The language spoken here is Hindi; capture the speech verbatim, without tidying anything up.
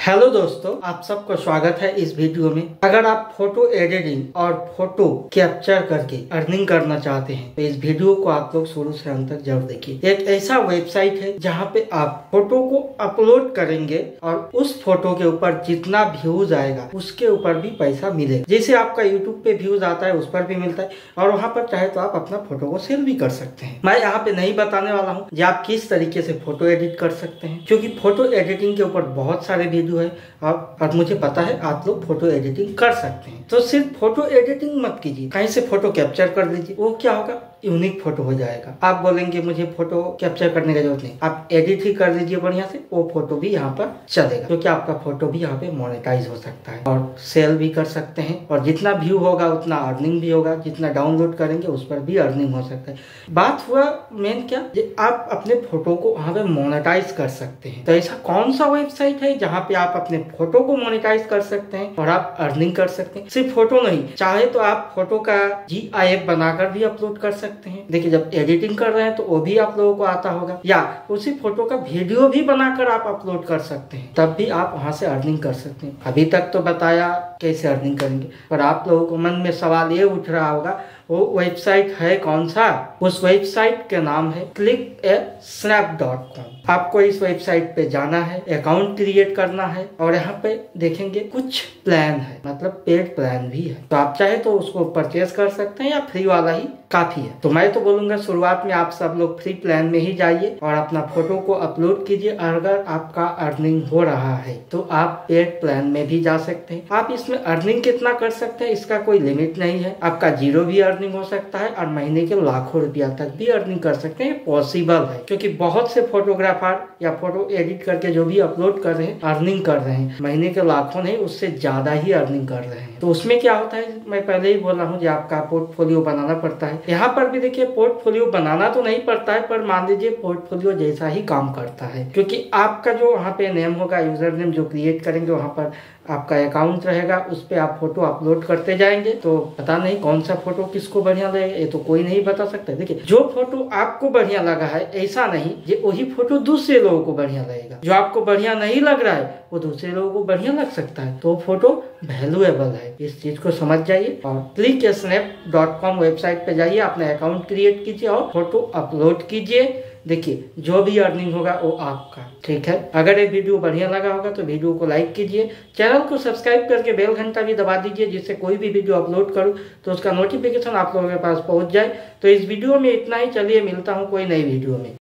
हेलो दोस्तों, आप सबको स्वागत है इस वीडियो में। अगर आप फोटो एडिटिंग और फोटो कैप्चर करके अर्निंग करना चाहते हैं तो इस वीडियो को आप लोग शुरू से अंत तक जरूर देखिए। एक ऐसा वेबसाइट है जहां पे आप फोटो को अपलोड करेंगे और उस फोटो के ऊपर जितना व्यूज आएगा उसके ऊपर भी पैसा मिलेगा। जैसे आपका यूट्यूब पे व्यूज आता है उस पर भी मिलता है और वहाँ पर चाहे तो आप अपना फोटो को सेल भी कर सकते हैं। मैं यहाँ पे नहीं बताने वाला हूँ कि आप किस तरीके से फोटो एडिट कर सकते हैं, क्योंकि फोटो एडिटिंग के ऊपर बहुत सारे वीडियो है और, और मुझे पता है आप लोग फोटो एडिटिंग कर सकते हैं। तो सिर्फ फोटो एडिटिंग मत कीजिए, कहीं से फोटो कैप्चर कर लीजिए। वो क्या होगा, यूनिक फोटो हो जाएगा। आप बोलेंगे मुझे फोटो कैप्चर करने की जरूरत नहीं, आप एडिट ही कर दीजिए बढ़िया से, वो फोटो भी यहाँ पर चलेगा, क्योंकि आपका फोटो भी यहाँ पे मोनेटाइज हो सकता है और सेल भी कर सकते हैं। और जितना व्यू होगा उतना अर्निंग भी होगा, जितना डाउनलोड करेंगे उस पर भी अर्निंग हो सकता है। बात हुआ मेन क्या, आप अपने फोटो को वहाँ पे मोनेटाइज कर सकते हैं। तो ऐसा कौन सा वेबसाइट है जहाँ पे आप अपने फोटो को मोनेटाइज कर सकते हैं और आप अर्निंग कर सकते हैं। सिर्फ फोटो नहीं, चाहे तो आप फोटो का जी आई एफ बनाकर भी अपलोड कर सकते हैं। देखिए, जब एडिटिंग कर रहे हैं तो वो भी आप लोगों को आता होगा, या उसी फोटो का वीडियो भी बनाकर आप अपलोड कर सकते हैं, तब भी आप वहां से अर्निंग कर सकते हैं। अभी तक तो बताया कैसे अर्निंग करेंगे, पर आप लोगों को मन में सवाल ये उठ रहा होगा वो वेबसाइट है कौन सा। उस वेबसाइट का नाम है click a snap dot com. आपको इस वेबसाइट पे जाना है, अकाउंट क्रिएट करना है और यहाँ पे देखेंगे कुछ प्लान है, मतलब पेड प्लान भी है। तो आप चाहे तो उसको परचेज कर सकते हैं या फ्री वाला ही काफी है। तो मैं तो बोलूंगा शुरुआत में आप सब लोग फ्री प्लान में ही जाइए और अपना फोटो को अपलोड कीजिए। अगर आपका अर्निंग हो रहा है तो आप पेड प्लान में भी जा सकते हैं। आप इसमें अर्निंग कितना कर सकते हैं इसका कोई लिमिट नहीं है। आपका जीरो भी अर्निंग हो सकता है और महीने के लाखों रुपया तक भी अर्निंग कर सकते हैं। पॉसिबल है, क्योंकि बहुत से फोटोग्राफर या फोटो एडिट करके जो भी अपलोड कर रहे हैं अर्निंग कर रहे हैं, महीने के लाखों नहीं उससे ज्यादा ही अर्निंग कर रहे हैं। तो उसमें क्या होता है, मैं पहले ही बोला हूँ, आपका पोर्टफोलियो बनाना पड़ता है। यहाँ पर भी देखिए, पोर्टफोलियो बनाना तो नहीं पड़ता है, पर मान लीजिए पोर्टफोलियो जैसा ही काम करता है, क्योंकि आपका जो वहाँ पे नेम होगा, यूजर नेम जो क्रिएट करेंगे, वहाँ पर आपका अकाउंट रहेगा, उस पे आप फोटो अपलोड करते जाएंगे। तो पता नहीं कौन सा फोटो किसको बढ़िया लगेगा, ये तो कोई नहीं बता सकता। देखिए, जो फोटो आपको बढ़िया लगा है ऐसा नहीं ये वही फोटो दूसरे लोगों को बढ़िया लगेगा। जो आपको बढ़िया नहीं लग रहा है वो दूसरे लोगों को बढ़िया लग सकता है, तो फोटो वैल्यूएबल है। इस चीज को समझ जाइए और click snap dot com website पे जाइए, अपना अकाउंट क्रिएट कीजिए और फोटो अपलोड कीजिए। देखिए, जो भी अर्निंग होगा वो आपका। ठीक है, अगर ये वीडियो बढ़िया लगा होगा तो वीडियो को लाइक कीजिए, चैनल को सब्सक्राइब करके बेल घंटा भी दबा दीजिए, जिससे कोई भी वीडियो अपलोड करूं तो उसका नोटिफिकेशन आप लोगों के पास पहुंच जाए। तो इस वीडियो में इतना ही, चलिए मिलता हूं कोई नई वीडियो में।